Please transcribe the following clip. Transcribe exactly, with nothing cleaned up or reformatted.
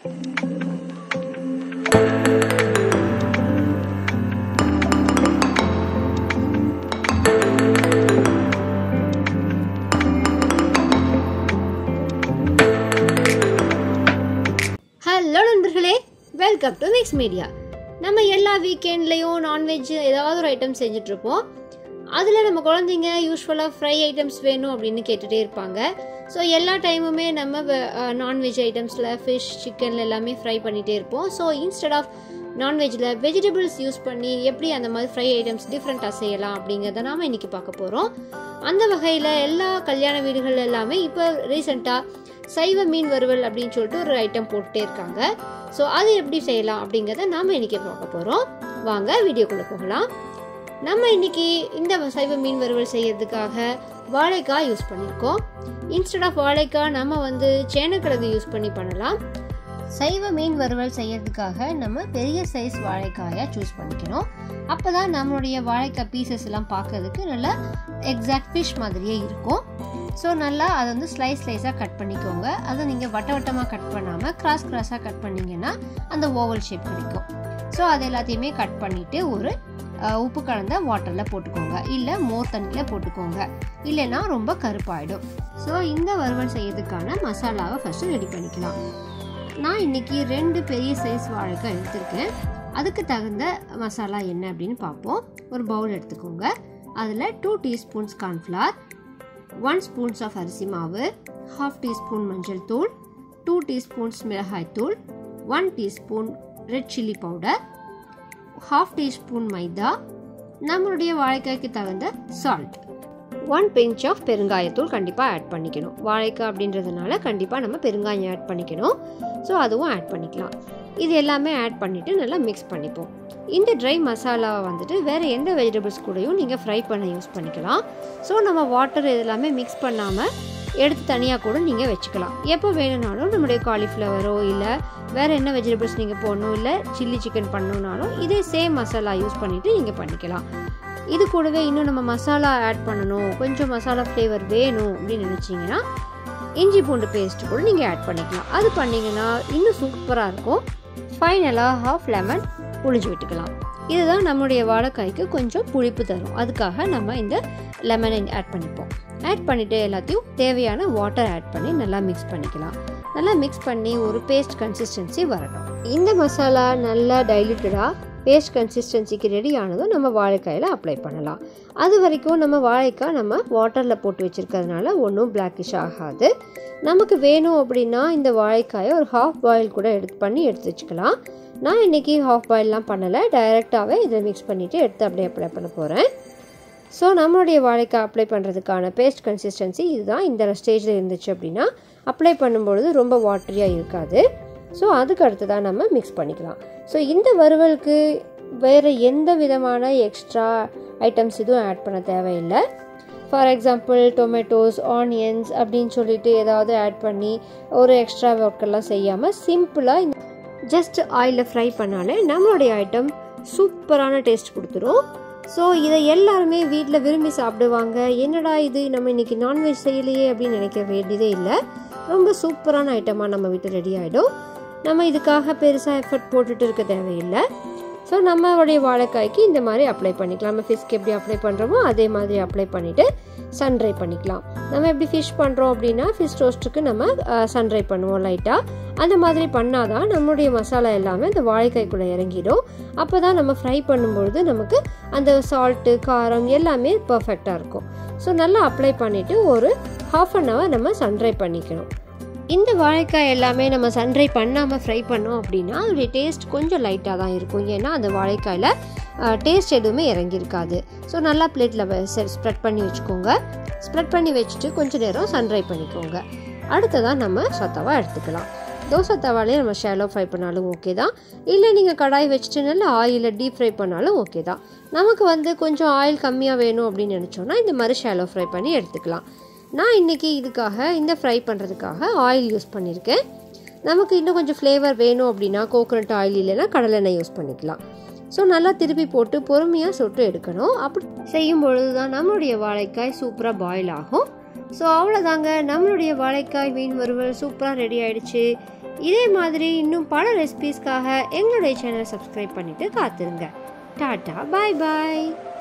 Hello நண்பர்களே, welcome to mix media. நம்ம எல்லா வீக்கெண்ட்லேயும் நான்வெஜ் ஏதாவது ஒரு ஐட்டம் செஞ்சிட்ருப்போம். அதில் நம்ம குழந்தைங்க யூஸ்வலாக ஃப்ரை ஐட்டம்ஸ் வேணும் அப்படின்னு கேட்டுகிட்டே இருப்பாங்க. ஸோ எல்லா டைமுமே நம்ம நான்வெஜ் ஐட்டம்ஸில் ஃபிஷ், சிக்கனில் எல்லாமே ஃப்ரை பண்ணிகிட்டே இருப்போம். ஸோ இன்ஸ்டெட் ஆஃப் நான்வெஜ்ஜில் வெஜிடபிள்ஸ் யூஸ் பண்ணி எப்படி அந்த மாதிரி ஃப்ரை ஐட்டம்ஸ் டிஃப்ரெண்ட்டாக செய்யலாம் அப்படிங்கிறத நாம் இன்றைக்கி பார்க்க போகிறோம். அந்த வகையில் எல்லா கல்யாண வீடுகள் எல்லாமே இப்போ ரீசெண்டாக சைவ மீன் வறுவல் அப்படின்னு சொல்லிட்டு ஒரு ஐட்டம் போட்டுட்டே இருக்காங்க. ஸோ அது எப்படி செய்யலாம் அப்படிங்கிறத நாம் இன்றைக்கி பார்க்க போகிறோம். வாங்க வீடியோக்குள்ளே போகலாம். நம்ம இன்றைக்கி இந்த சைவ மீன் வறுவல் செய்யறதுக்காக வாழைக்காய் யூஸ் பண்ணியிருக்கோம். இன்ஸ்டெட் ஆஃப் வாழைக்காய் நம்ம வந்து சேனக்கிழங்கு யூஸ் பண்ணி பண்ணலாம். சைவ மீன் வறுவல் செய்யறதுக்காக நம்ம பெரிய சைஸ் வாழைக்காயை சூஸ் பண்ணிக்கணும். அப்போ தான் நம்மளுடைய வாழைக்காய் பீசஸ் எல்லாம் பார்க்கறதுக்கு நல்லா எக்ஸாக்ட் ஃபிஷ் மாதிரியே இருக்கும். ஸோ நல்லா அதை வந்து ஸ்லைஸ் ஸ்லைஸாக கட் பண்ணிக்கோங்க. அதை நீங்கள் வட்ட வட்டமாக கட் பண்ணாமல் கிராஸ் கிராஸாக கட் பண்ணிங்கன்னா அந்த ஓவல் ஷேப் கிடைக்கும். ஸோ அது எல்லாத்தையுமே கட் பண்ணிவிட்டு ஒரு உப்பு கலந்த வாட்டரில் போட்டுக்கோங்க, இல்லை மோர் தண்ணியில் போட்டுக்கோங்க, இல்லைன்னா ரொம்ப கருப்பாயிடும். ஸோ இந்த வறுவல் செய்யறதுக்கான மசாலாவை ஃபஸ்ட்டு ரெடி பண்ணிக்கலாம். நான் இன்றைக்கி ரெண்டு பெரிய சைஸ் வாழைக்காய் எடுத்திருக்கேன். அதுக்கு தகுந்த மசாலா என்ன அப்படின்னு பார்ப்போம். ஒரு பவுல் எடுத்துக்கோங்க. அதில் two teaspoons cornflour, one spoons of அரிசி மாவு, ஹாஃப் டீஸ்பூன் மஞ்சள் தூள், டூ டீஸ்பூன்ஸ் மிளகாய் தூள், one teaspoon red chilli powder, half teaspoon maida, நம்மளுடைய வாழைக்காய்க்கு தகுந்த சால்ட், ஒன் பிஞ்ச் ஆஃப் பெருங்காயத்தூள் கண்டிப்பாக ஆட் பண்ணிக்கணும். வாழைக்காய் அப்படின்றதுனால கண்டிப்பாக நம்ம பெருங்காயம் ஆட் பண்ணிக்கணும். ஸோ அதுவும் ஆட் பண்ணிக்கலாம். இது எல்லாமே ஆட் பண்ணிவிட்டு நல்லா மிக்ஸ் பண்ணிப்போம். இந்த ட்ரை மசாலாவை வந்துட்டு வேறு எந்த வெஜிடபிள்ஸ் கூடயும் நீங்கள் ஃப்ரை பண்ண யூஸ் பண்ணிக்கலாம். ஸோ நம்ம வாட்டர் இதெல்லாமே மிக்ஸ் பண்ணாமல் எடுத்து தனியாக கூட நீங்கள் வச்சுக்கலாம். எப்போ வேணும்னாலும் நம்முடைய காலிஃப்ளவரோ இல்லை வேறு என்ன வெஜிடபிள்ஸ் நீங்கள் போடணும், இல்லை சில்லி சிக்கன் பண்ணணுன்னாலும் இதே சேம் மசாலா யூஸ் பண்ணிவிட்டு நீங்கள் பண்ணிக்கலாம். இது கூடவே இன்னும் நம்ம மசாலா ஆட் பண்ணணும், கொஞ்சம் மசாலா ஃப்ளேவர் வேணும் அப்படின்னு நினச்சிங்கன்னா இஞ்சி பூண்டு பேஸ்ட்டு கூட நீங்கள் ஆட் பண்ணிக்கலாம். அது பண்ணிங்கன்னா இன்னும் சூப்பராக இருக்கும். ஃபைனலாக ஹாஃப் லெமன் புளிஞ்சு விட்டுக்கலாம். இதுதான் நம்மளுடைய வாழைக்காய்க்கு கொஞ்சம் புளிப்பு தரும். அதுக்காக நம்ம இந்த லெமனை ஆட் பண்ணிப்போம். ஆட் பண்ணிவிட்டு எல்லாத்தையும் தேவையான வாட்டர் ஆட் பண்ணி நல்லா மிக்ஸ் பண்ணிக்கலாம். நல்லா மிக்ஸ் பண்ணி ஒரு பேஸ்ட் கன்சிஸ்டன்சி வரணும். இந்த மசாலா நல்லா டைல்யூட்டடாக பேஸ்ட் கன்சிஸ்டன்சிக்கு ரெடி ஆனதும் நம்ம வாழைக்காயில் அப்ளை பண்ணலாம். அது வரைக்கும் நம்ம வாழைக்காய் நம்ம வாட்டரில் போட்டு வச்சுருக்கிறதுனால ஒன்றும் பிளாக்கிஷ் ஆகாது. நமக்கு வேணும் அப்படின்னா இந்த வாழைக்காயை ஒரு ஹாஃப் பாயில் கூட எடுத்து பண்ணி எடுத்து வச்சுக்கலாம். நான் இன்றைக்கி ஹாஃப் பாயிலெலாம் பண்ணலை, டைரெக்டாகவே இதை மிக்ஸ் பண்ணிவிட்டு எடுத்து அப்படியே அப்ளை பண்ண போகிறேன். ஸோ நம்மளுடைய வாழைக்காய் அப்ளை பண்ணுறதுக்கான பேஸ்ட் கன்சிஸ்டன்சி இதுதான். இந்த ஸ்டேஜில் இருந்துச்சு அப்படின்னா அப்ளை பண்ணும்பொழுது ரொம்ப வாட்டரியாக இருக்காது. ஸோ அதுக்கு அடுத்து தான் நம்ம மிக்ஸ் பண்ணிக்கலாம். ஸோ இந்த வறுவலுக்கு வேறு எந்த விதமான எக்ஸ்ட்ரா ஐட்டம்ஸ் இதுவும் ஆட் பண்ண தேவையில்லை. ஃபார் எக்ஸாம்பிள் டொமேட்டோஸ், ஆனியன்ஸ் அப்படின்னு சொல்லிட்டு ஏதாவது ஆட் பண்ணி ஒரு எக்ஸ்ட்ரா ஒர்க்கெல்லாம் செய்யாமல் சிம்பிளாக ஜஸ்ட் ஆயிலில் ஃப்ரை பண்ணாலே நம்மளுடைய ஐட்டம் சூப்பரான டேஸ்ட் கொடுத்துரும். ஸோ இதை எல்லாருமே வீட்டில் விரும்பி சாப்பிடுவாங்க. என்னடா இது நம்ம இன்றைக்கி நான்வெஜ் செய்யலையே அப்படின்னு நினைக்க வேண்டியதே இல்லை. ரொம்ப சூப்பரான ஐட்டமாக நம்ம வீட்டில் ரெடி ஆகிடும். நம்ம இதுக்காக பெருசாக எஃபர்ட் போட்டுட்டு இருக்க தேவையில்லை. ஸோ நம்மளுடைய வாழைக்காய்க்கு இந்த மாதிரி அப்ளை பண்ணிக்கலாம். நம்ம ஃபிஷ்க்கு எப்படி அப்ளை பண்ணுறோமோ அதே மாதிரி அப்ளை பண்ணிவிட்டு சன்ட்ரை பண்ணிக்கலாம். நம்ம எப்படி ஃபிஷ் பண்ணுறோம் அப்படின்னா ஃபிஷ் ரோஸ்ட்டுக்கு நம்ம சன்ட்ரை பண்ணுவோம் லைட்டாக. அந்த மாதிரி பண்ணால் தான் நம்மளுடைய மசாலா எல்லாமே அந்த வாழைக்காய்க்குள்ளே இறங்கிடும். அப்போ தான் நம்ம ஃப்ரை பண்ணும்பொழுது நமக்கு அந்த சால்ட்டு, காரம் எல்லாமே பர்ஃபெக்டாக இருக்கும். ஸோ நல்லா அப்ளை பண்ணிவிட்டு ஒரு ஹாஃப் அன் ஹவர் நம்ம சன்ட்ரை பண்ணிக்கணும். இந்த வாழைக்காய் எல்லாமே நம்ம சன்ட்ரை பண்ணாமல் ஃப்ரை பண்ணோம் அப்படின்னா அதோடைய டேஸ்ட் கொஞ்சம் லைட்டாக தான் இருக்கும். ஏன்னா அந்த வாழைக்காயில் டேஸ்ட் எதுவுமே இறங்கியிருக்காது. ஸோ நல்லா பிளேட்டில் ஸ்ப்ரெட் பண்ணி வச்சுக்கோங்க. ஸ்ப்ரெட் பண்ணி வச்சுட்டு கொஞ்சம் நேரம் சன்ட்ரை பண்ணிக்கோங்க. அடுத்ததான் நம்ம சத்தாவாக எடுத்துக்கலாம். தோசை தவாலே நம்ம ஷாலோ ஃப்ரை பண்ணாலும் ஓகே தான், இல்லை நீங்கள் கடாய் வச்சுட்டு நல்லா ஆயிலில் டீப் ஃப்ரை பண்ணாலும் ஓகே தான். நமக்கு வந்து கொஞ்சம் ஆயில் கம்மியாக வேணும் அப்படின்னு நினச்சோன்னா இந்த மாதிரி ஷாலோ ஃப்ரை பண்ணி எடுத்துக்கலாம். நான் இன்றைக்கி இதுக்காக இந்த ஃப்ரை பண்ணுறதுக்காக ஆயில் யூஸ் பண்ணியிருக்கேன். நமக்கு இன்னும் கொஞ்சம் ஃப்ளேவர் வேணும் அப்படின்னா கோகோனட் ஆயில் இல்லைன்னா கடலெண்ணெய் யூஸ் பண்ணிக்கலாம். ஸோ நல்லா திருப்பி போட்டு பொறுமையாக சுட்டு எடுக்கணும். அப்படி செய்யும் பொழுது தான் நம்மளுடைய வாழைக்காய் சூப்பராக பாயில் ஆகும். ஸோ அவ்வளோதாங்க, நம்மளுடைய வாழைக்காய் மீன் வறுவல் சூப்பராக ரெடி ஆகிடுச்சு. இதே மாதிரி இன்னும் பல ரெசிபீஸ்க்காக எங்களுடைய சேனலை சப்ஸ்கிரைப் பண்ணிவிட்டு காத்துருங்க. டாட்டா, பாய் பாய்.